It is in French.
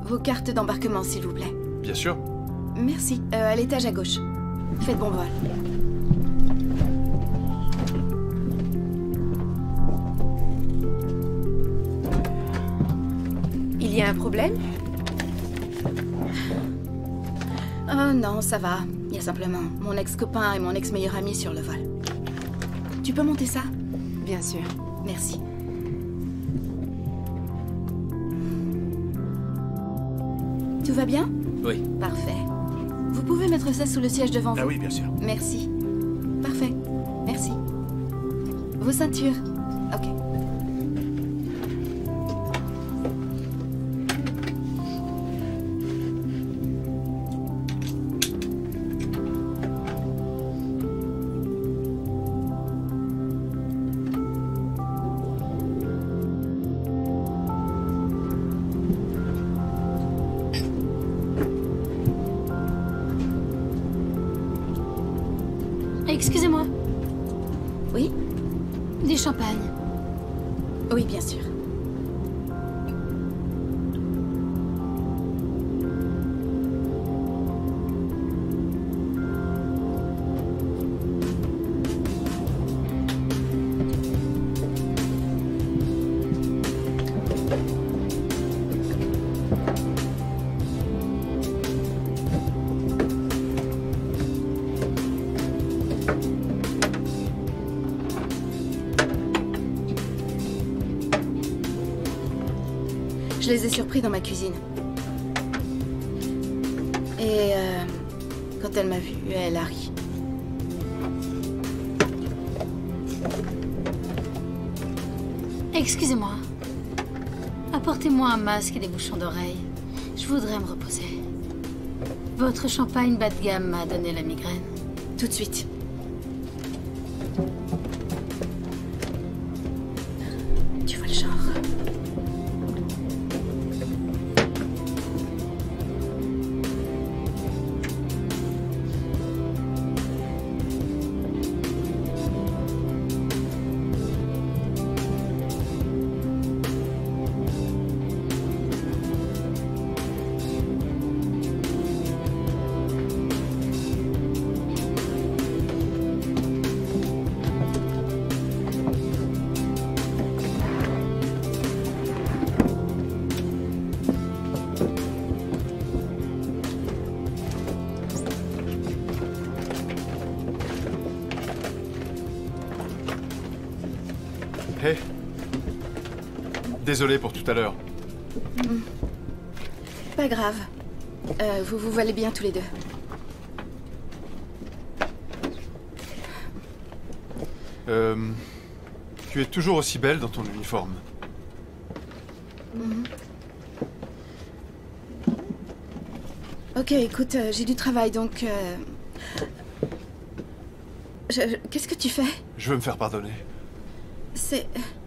Vos cartes d'embarquement, s'il vous plaît. Bien sûr. Merci. À l'étage à gauche. Faites bon vol. Il y a un problème? Oh non, ça va. Il y a simplement mon ex-copain et mon ex-meilleur ami sur le vol. Tu peux monter ça? Bien sûr. Merci. Tout va bien? Oui. Parfait. Vous pouvez mettre ça sous le siège devant vous? Ah oui, bien sûr. Merci. Parfait. Merci. Vos ceintures? Ok. Excusez-moi, Oui? des champagnes. Oui, bien sûr. Je les ai surpris dans ma cuisine. Et quand elle m'a vue, elle a ri. Excusez-moi. Apportez-moi un masque et des bouchons d'oreilles. Je voudrais me reposer. Votre champagne bas de gamme m'a donné la migraine. Tout de suite. Tu vois le genre. Hé. Désolé pour tout à l'heure. Pas grave. Vous vous valez bien tous les deux. Tu es toujours aussi belle dans ton uniforme. Ok, écoute, j'ai du travail, donc... Qu'est-ce que tu fais? Je veux me faire pardonner. C'est...